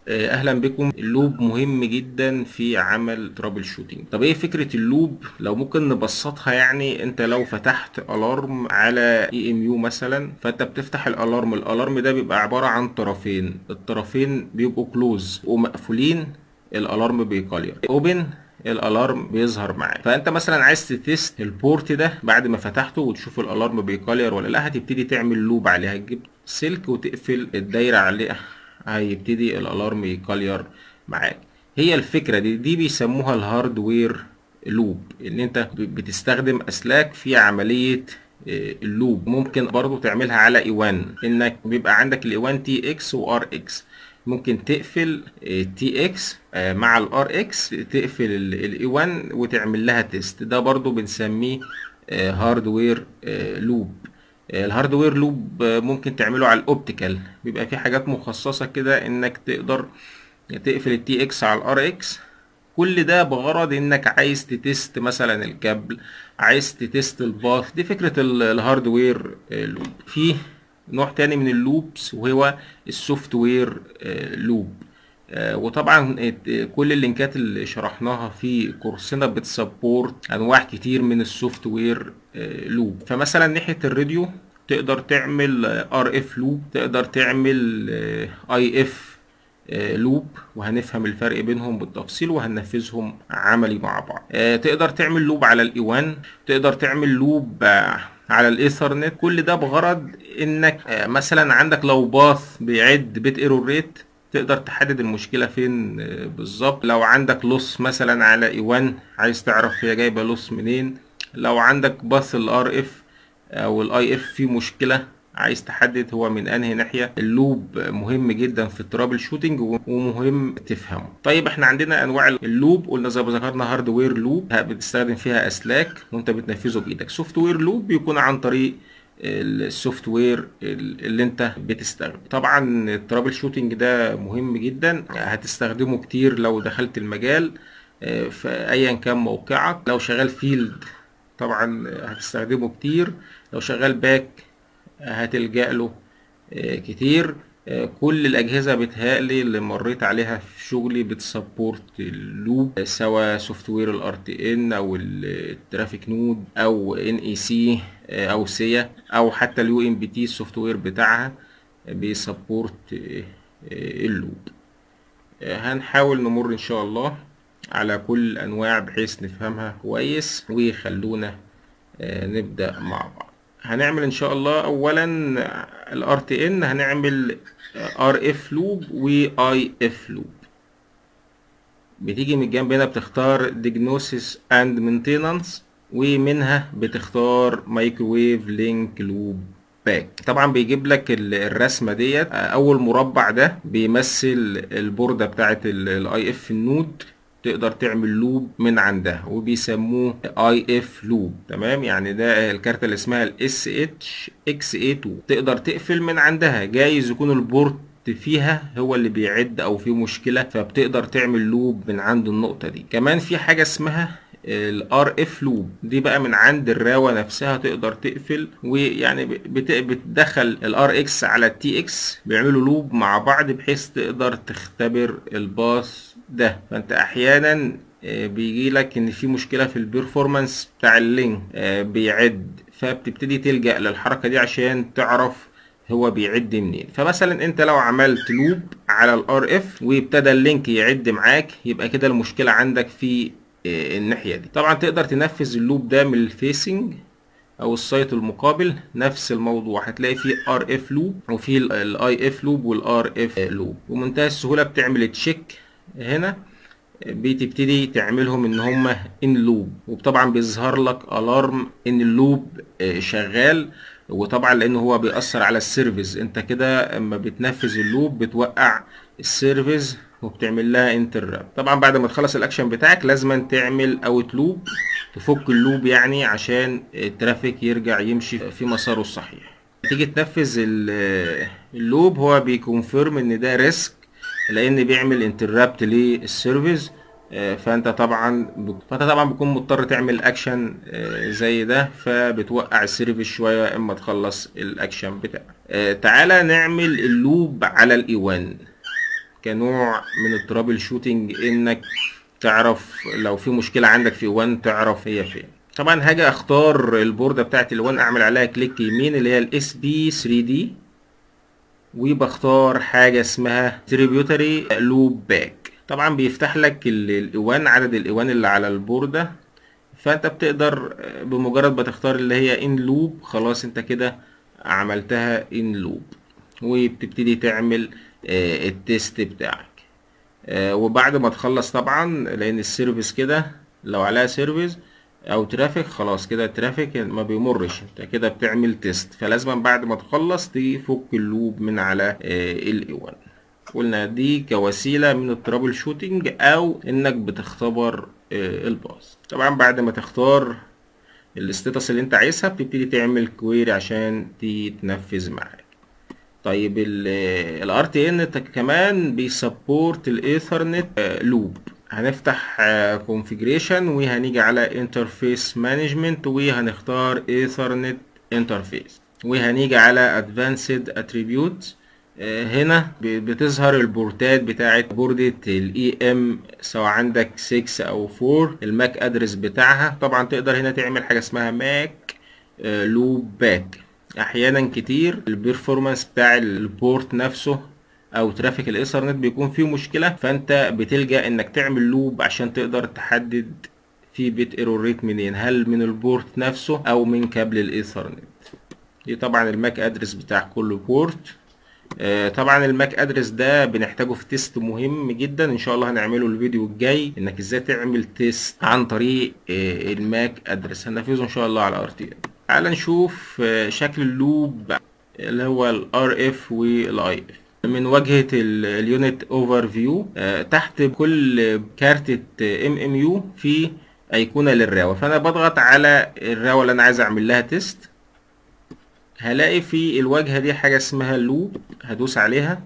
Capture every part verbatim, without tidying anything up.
اهلا بكم. اللوب مهم جدا في عمل ترابل شوتينج. طب ايه فكرة اللوب؟ لو ممكن نبسطها، يعني انت لو فتحت الارم على اي ام يو مثلا، فانت بتفتح الالارم الالارم ده بيبقى عبارة عن طرفين، الطرفين بيبقوا كلوز ومقفولين، الالارم بيكالير. اوبن الالارم بيظهر معاك. فانت مثلا عايز تتست البورت ده بعد ما فتحته وتشوف الالارم بيكالير ولا لا، هتبتدي تعمل لوب عليه، هتجيب سلك وتقفل الدايرة عليه، هيبتدي الالارم يكالير معاك. هي الفكرة دي دي بيسموها الهاردوير لوب، ان انت بتستخدم اسلاك في عملية اللوب. ممكن برضو تعملها على اي واحد، انك بيبقى عندك الاي واحد تي اكس وار اكس، ممكن تقفل تي اكس مع الار اكس، تقفل الاي واحد وتعمل لها تيست. ده برضو بنسميه هاردوير لوب. الهاردوير لوب ممكن تعمله على الاوبتيكال، بيبقى في حاجات مخصصة كده انك تقدر تقفل التي اكس على الار اكس. كل ده بغرض انك عايز تتست مثلا الكابل، عايز تتست الباث. دي فكرة الهاردوير لوب. في نوع تاني من اللوبس وهو السوفت وير لوب. وطبعا كل اللينكات اللي شرحناها في كورسنا بتسبورت انواع كتير من السوفت وير لوب. فمثلا ناحية الراديو تقدر تعمل ار اف لوب، تقدر تعمل اي اف لوب، وهنفهم الفرق بينهم بالتفصيل وهننفذهم عملي مع بعض. تقدر تعمل لوب على الاي واحد، تقدر تعمل لوب على الايثرنت. كل ده بغرض انك مثلا عندك لو باث بيعد بيت ايرور ريت، تقدر تحدد المشكله فين بالظبط. لو عندك لوس مثلا على اي واحد، عايز تعرف هي جايبه لوس منين. لو عندك باث الار اف او الاي اف فيه مشكله، عايز تحدد هو من انهي ناحيه. اللوب مهم جدا في الترابل شوتينج ومهم تفهمه. طيب احنا عندنا انواع اللوب، قلنا زي ما ذكرنا هاردوير لوب بتستخدم فيها اسلاك وانت بتنفذه بايدك. سوفت وير لوب بيكون عن طريق السوفت وير اللي انت بتستخدم. طبعا الترابل شوتينج ده مهم جدا، هتستخدمه كتير لو دخلت المجال في ايا كان موقعك. لو شغال فيلد طبعا هتستخدمه كتير، لو شغال باك هتلجأ له كتير. كل الأجهزة بتهيألي اللي مريت عليها في شغلي بتسبورت اللوب، سواء سوفت وير الار تي ان او الترافيك نود او ان اي سي او سيا او حتى اليو ام بي تي، السوفت وير بتاعها بيسبورت اللوب. هنحاول نمر ان شاء الله على كل الانواع بحيث نفهمها كويس، وخلونا نبدأ مع بعض. هنعمل ان شاء الله اولا الار تي ان، هنعمل ار اف لوب واي اف لوب. بتيجي من الجنب هنا بتختار ديجنوسيس اند مينتيننس، ومنها بتختار مايكروويف لينك لوب باك. طبعا بيجيب لك الرسمه ديت، اول مربع ده بيمثل البورده بتاعت الاي اف النود، تقدر تعمل لوب من عندها وبيسموه اي اف لوب. تمام، يعني ده الكارتة اللي اسمها الاس اتش اكس اي اتنين، تقدر تقفل من عندها. جايز يكون البورت فيها هو اللي بيعد او فيه مشكلة، فبتقدر تعمل لوب من عند النقطة دي. كمان في حاجة اسمها الار اف لوب، دي بقى من عند الراوة نفسها تقدر تقفل، ويعني بتدخل الار اكس على التي اكس، بيعملوا لوب مع بعض بحيث تقدر تختبر الباث ده. فانت احيانا بيجي لك ان في مشكلة في البرفورمانس بتاع اللينك بيعد، فبتبتدي تلجأ للحركة دي عشان تعرف هو بيعد منين. فمثلا انت لو عملت لوب على الار اف وابتدى اللينك يعد معاك، يبقى كده المشكلة عندك في الناحية دي. طبعا تقدر تنفذ اللوب ده من الفيسنج او السايت المقابل، نفس الموضوع هتلاقي فيه ار اف لوب وفيه الاي اف لوب والار اف لوب، ومنتهى السهولة بتعمل تشيك هنا، بتبتدي تعملهم ان هما ان لوب، وطبعا بيظهر لك الارم ان اللوب شغال. وطبعا لان هو بيأثر على السيرفيس، انت كده اما بتنفذ اللوب بتوقع السيرفيس وبتعمل لها انترابت. طبعا بعد ما تخلص الاكشن بتاعك لازم تعمل اوت لوب، تفك اللوب يعني عشان الترافيك يرجع يمشي في مساره الصحيح. تيجي تنفذ اللوب هو بيكونفيرم ان ده ريسك، لان بيعمل انترابت للسيرفيس. فانت طبعا فانت طبعا بتكون مضطر تعمل اكشن زي ده، فبتوقع السيرفيس شويه اما تخلص الاكشن بتاعك. تعالى نعمل اللوب على الاي واحد. كنوع من الترابل شوتنج، انك تعرف لو في مشكلة عندك في وان تعرف هي فين. طبعا هاجي اختار البوردة بتاعت الوان، اعمل عليها كليك يمين اللي هي الاس بي ثري دي، وبختار حاجة اسمها تريبيوتري لوب باك. طبعا بيفتح لك الايوان، عدد الايوان اللي على البوردة، فانت بتقدر بمجرد ما تختار اللي هي ان لوب خلاص انت كده عملتها ان لوب، وبتبتدي تعمل آه، التيست بتاعك. آه، وبعد ما تخلص طبعا، لان السيرفيس كده لو عليها سيرفيس او ترافيك خلاص كده الترافيك ما بيمرش، انت كده بتعمل تيست، فلازم بعد ما تخلص تفك اللوب من على الاي واحد. قلنا دي كوسيلة من الترابل شوتينج او انك بتختبر آه، الباص. طبعا بعد ما تختار الاستاتس اللي انت عايزها بتبتدي تعمل كويري عشان تتنفذ معاك. طيب ال ار تي ان كمان بيسبورت الايثرنت لوب. هنفتح كونفيجريشن وهنيجي على انترفيس مانجمنت وهنختار ايثرنت انترفيس، وهنيجي على ادفانسد اتريبيوت. هنا بتظهر البورتات بتاعت بوردة الاي ام، سواء عندك ستة او أربعة، الماك ادرس بتاعها. طبعا تقدر هنا تعمل حاجة اسمها ماك لوب باك. احيانا كتير البرفورمانس بتاع البورت نفسه او ترافيك الايثرنت بيكون فيه مشكلة، فانت بتلجأ انك تعمل لوب عشان تقدر تحدد في بيت ايرور ريت منين، هل من البورت نفسه او من كابل الايثرنت. دي طبعا الماك ادرس بتاع كل بورت. آه، طبعا الماك ادرس ده بنحتاجه في تيست مهم جدا، ان شاء الله هنعمله الفيديو الجاي، انك ازاي تعمل تيست عن طريق آه، الماك ادرس، هننفذه ان شاء الله على ار تي ان. تعال نشوف آه، شكل اللوب اللي هو الار اف والاي اف من واجهة اليونت اوفر فيو. تحت كل كارتة ام ام يو في ايقونة للراوة، فانا بضغط على الراوة اللي انا عايز اعمل لها تيست. هلاقي في الواجهة دي حاجة اسمها لوب، هدوس عليها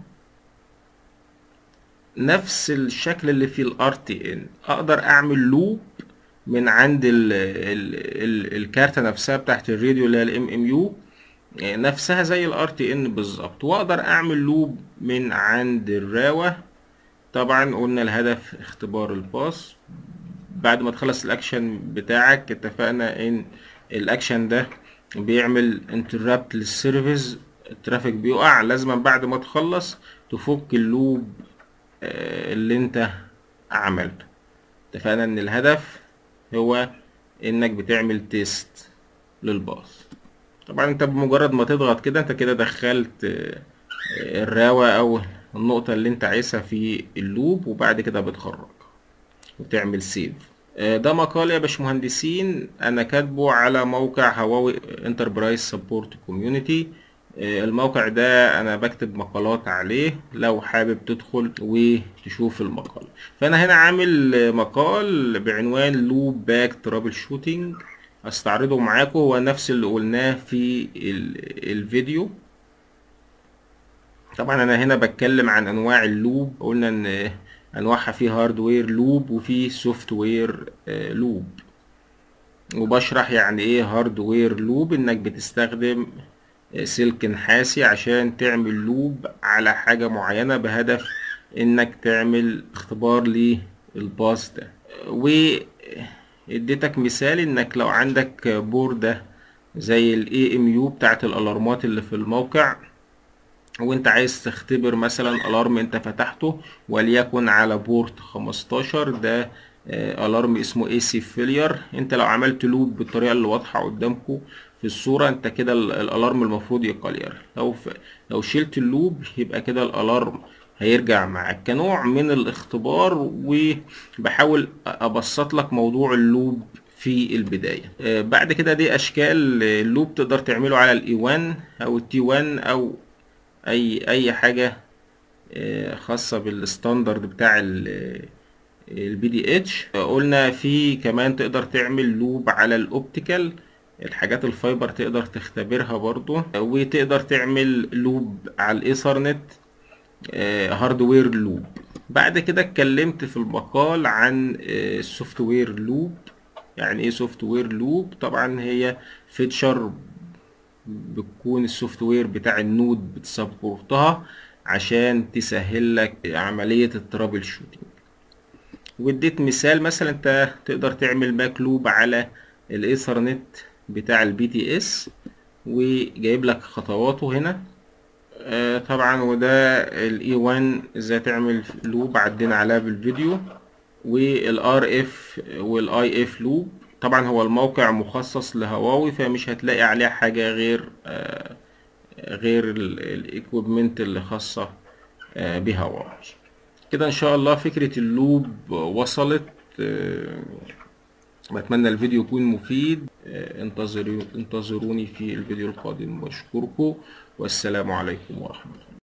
نفس الشكل اللي في الار تي ان. اقدر اعمل لوب من عند ال ال ال الكارتة نفسها بتاعت الراديو اللي هي الام ام يو نفسها زي الار تي ان بالظبط، واقدر اعمل لوب من عند الراوة. طبعا قلنا الهدف اختبار الباص. بعد ما تخلص الاكشن بتاعك اتفقنا ان الاكشن ده بيعمل انترابت للسيرفيس، الترافيك بيقع، لازم بعد ما تخلص تفك اللوب اللي انت عملته. اتفقنا ان الهدف هو انك بتعمل تيست للباص. طبعا انت بمجرد ما تضغط كده انت كده دخلت الراوة او النقطة اللي انت عايزها في اللوب، وبعد كده بتخرج وتعمل سيف. ده مقال يا باشمهندسين انا كاتبه على موقع هواوي انتربرايز سبورت كوميونيتي. الموقع ده انا بكتب مقالات عليه، لو حابب تدخل وتشوف المقال. فانا هنا عامل مقال بعنوان لوب باك ترابل شوتينج، استعرضه معاكم. هو نفس اللي قلناه في الفيديو. طبعا انا هنا بتكلم عن انواع اللوب، قلنا ان انواعها في هاردوير لوب وفي سوفت وير لوب، وبشرح يعني ايه هاردوير لوب، انك بتستخدم سلك نحاسي عشان تعمل لوب على حاجة معينة بهدف انك تعمل اختبار للباص ده. واديتك مثال انك لو عندك بوردة زي الاي ام يو بتاعت الالارمات اللي في الموقع، وانت عايز تختبر مثلا الارم انت فتحته وليكن على بورت خمستاشر، ده الارم اسمه اي سي فيلير. انت لو عملت لوب بالطريقه اللي واضحه قدامكم في الصوره، انت كده الالارم المفروض يقلير. لو ف... لو شلت اللوب يبقى كده الالارم هيرجع معاك كنوع من الاختبار، وبحاول ابسط لك موضوع اللوب في البداية. بعد كده دي اشكال اللوب تقدر تعمله على الاي واحد او التي واحد او اي اي حاجه خاصه بالستاندرد بتاع البي دي اتش. قلنا في كمان تقدر تعمل لوب على الاوبتيكال، الحاجات الفايبر تقدر تختبرها برضو، وتقدر تعمل لوب على الايثرنت هاردوير لوب. بعد كده اتكلمت في المقال عن السوفت وير لوب. يعني ايه سوفت وير لوب؟ طبعا هي فيتشر بتكون السوفت وير بتاع النود بتسبورتها عشان تسهل لك عملية الترابل شوتينج. واديت مثال مثلا انت تقدر تعمل باك لوب على الايثرنت بتاع البي تي اس، وجايب لك خطواته هنا. آه طبعا وده الاي واحد ازاي تعمل لوب عدينا عليها بالفيديو، والار اف والاي اف لوب. طبعا هو الموقع مخصص لهواوي فمش هتلاقي عليه حاجة غير آه غير الايكويبمنت اللي خاصة آه بهواوي. كده ان شاء الله فكرة اللوب وصلت. آه بتمنى الفيديو يكون مفيد. آه انتظروا انتظروني في الفيديو القادم، واشكركم والسلام عليكم ورحمة الله.